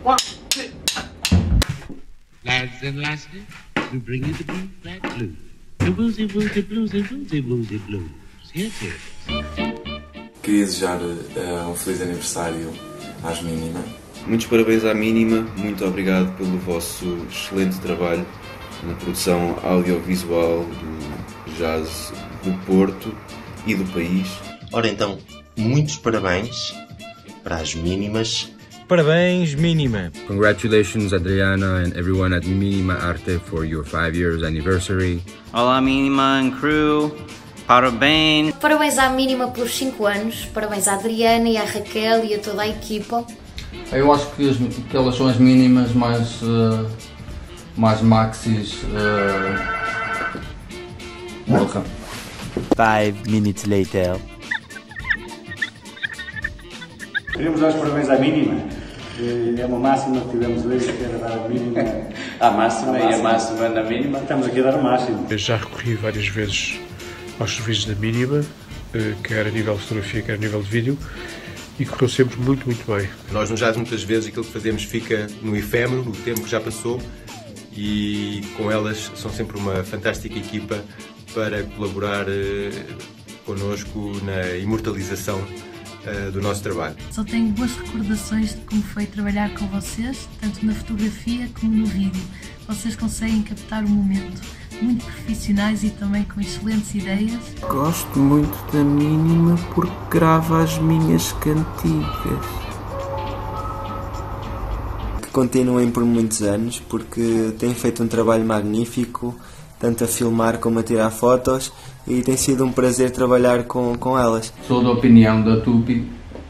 1, 2. Lads and lasses, we bring you the blue black blues. The woozy woozy bluesy woozy woozy blues. Here it is. Queria desejar um feliz aniversário às Mínima. Muitos parabéns à Mínima, muito obrigado pelo vosso excelente trabalho na produção audiovisual do jazz do Porto e do país. Ora então, muitos parabéns para as Mínimas. Parabéns, Mínima. Congratulations, Adriana and everyone at Mínima Arte for your 5 years anniversary. Olá, Mínima and crew. Parabéns. Parabéns à Mínima pelos 5 anos. Parabéns à Adriana e à Raquel e a toda a equipa. Eu acho que elas são as mínimas mais maxis. 5 minutes later. Queremos dar os parabéns à Mínima. É uma máxima que tivemos hoje, que era dar a Mínima. A máxima e a máxima na Mínima. Estamos aqui a dar o máximo. Eu já recorri várias vezes aos serviços da Mínima, quer a nível de fotografia, quer a nível de vídeo, e correu sempre muito, muito bem. Nós no jazz muitas vezes aquilo que fazemos fica no efêmero, no tempo que já passou, e com elas são sempre uma fantástica equipa para colaborar connosco na imortalização do nosso trabalho. Só tenho boas recordações de como foi trabalhar com vocês, tanto na fotografia como no vídeo. Vocês conseguem captar o momento, muito profissionais e também com excelentes ideias. Gosto muito da Mínima porque grava as minhas cantigas. Que continuem por muitos anos porque têm feito um trabalho magnífico, tanto a filmar como a tirar fotos, e tem sido um prazer trabalhar com elas. Sou da opinião da Tupi.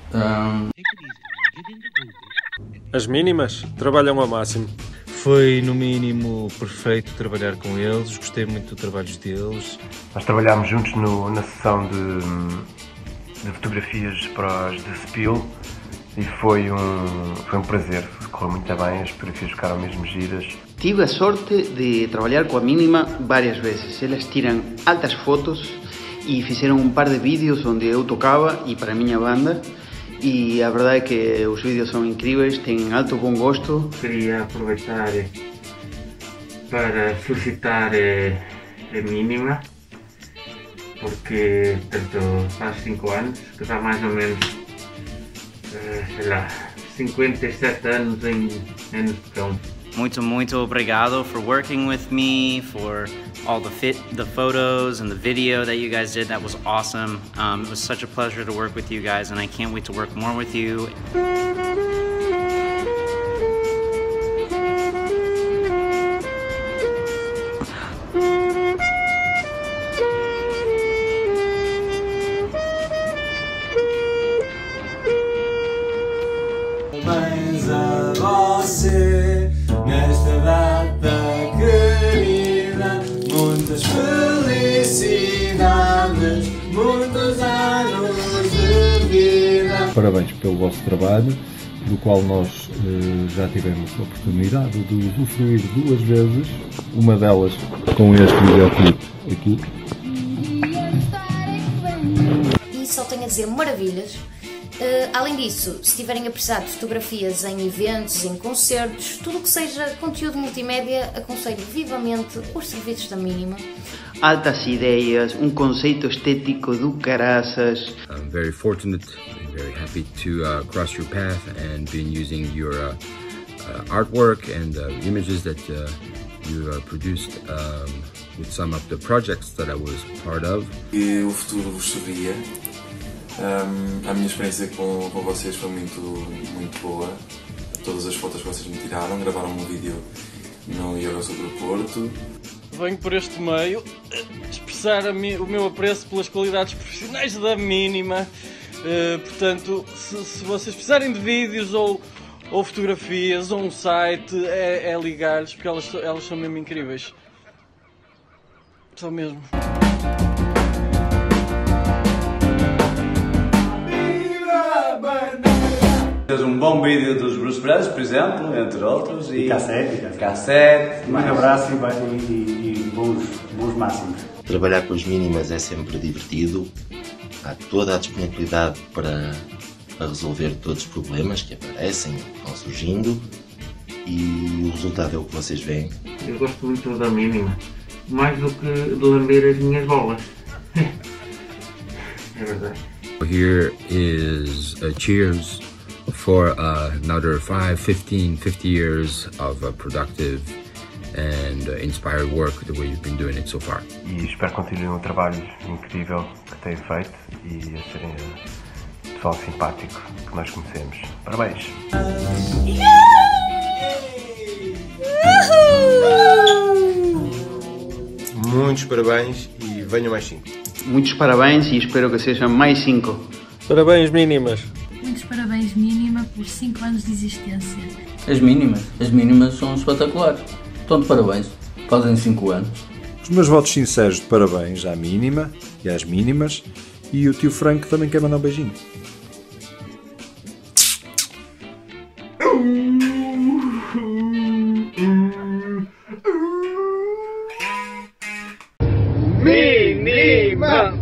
As Mínimas trabalham ao máximo. Foi, no mínimo, perfeito trabalhar com eles, gostei muito do trabalho deles. Nós trabalhámos juntos na sessão de fotografias para os The Spill e foi um prazer, correu muito bem, as fotografias ficaram mesmo giras. Tive a sorte de trabalhar com a Mínima várias vezes. Elas tiram altas fotos e fizeram um par de vídeos onde eu tocava e para a minha banda. E a verdade é que os vídeos são incríveis, têm alto bom gosto. Queria aproveitar para felicitar a Mínima, porque tanto faz 5 anos, que dá mais ou menos, sei lá, 57 anos em Portugal. Muito obrigado for working with me, for all the photos and the video that you guys did. That was awesome. It was such a pleasure to work with you guys, and I can't wait to work more with you. Parabéns a você nesta data querida, muitas felicidades, muitos anos de vida. Parabéns pelo vosso trabalho, do qual nós já tivemos a oportunidade de usufruir 2 vezes, uma delas com este videoclipe aqui. E só tenho a dizer maravilhas. Além disso, se tiverem apreciado fotografias em eventos, em concertos, tudo o que seja conteúdo multimédia, aconselho vivamente os serviços da Mínima. Altas ideias, um conceito estético do caraças. I'm very fortunate and very happy to cross your path and been using your artwork and images that you produced with some of the projects that I was part of. E o futuro vos sorria. A minha experiência com vocês foi muito boa. Todas as fotos que vocês me tiraram, gravaram um vídeo no Eurosul do Porto. Venho por este meio expressar o meu apreço pelas qualidades profissionais da Mínima. Portanto, se vocês precisarem de vídeos ou fotografias ou um site, é ligar-lhes, porque elas são mesmo incríveis. São mesmo. Fez um bom vídeo dos Bruce Brothers, por exemplo, entre outros. E cassete. Cassete. Um abraço e bons máximos. Trabalhar com as Mínimas é sempre divertido. Há toda a disponibilidade para resolver todos os problemas que aparecem, vão surgindo. e o resultado é o que vocês veem. Eu gosto muito da mínima, mais do que de lamber as minhas bolas. É verdade. Here is a cheers for another 5, 15, 50 years of productive and inspired work the way you've been doing it so far. E espero que continuem um trabalho incrível que têm feito e a serem pessoal simpático que nós conhecemos. Parabéns! Muitos parabéns e venham mais 5. Muitos parabéns e espero que sejam mais 5. Parabéns, mínimas. Muitos parabéns, mínima, por 5 anos de existência. As mínimas são espetaculares. Estão de parabéns, fazem 5 anos. Os meus votos sinceros de parabéns à mínima e às mínimas, e o tio Franco também quer mandar um beijinho. Mínima!